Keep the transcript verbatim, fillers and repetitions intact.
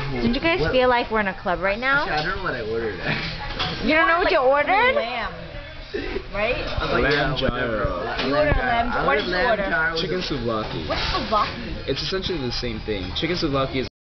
Don't you guys what? feel like we're in a club right now? Actually, I don't know what I ordered. You don't know what you ordered? Lamb. Right? Like, Lamb yeah, gyro. You ordered lamb. I What ordered did you lamb order? gyro with Chicken the- souvlaki. What's souvlaki? It's essentially the same thing. Chicken souvlaki is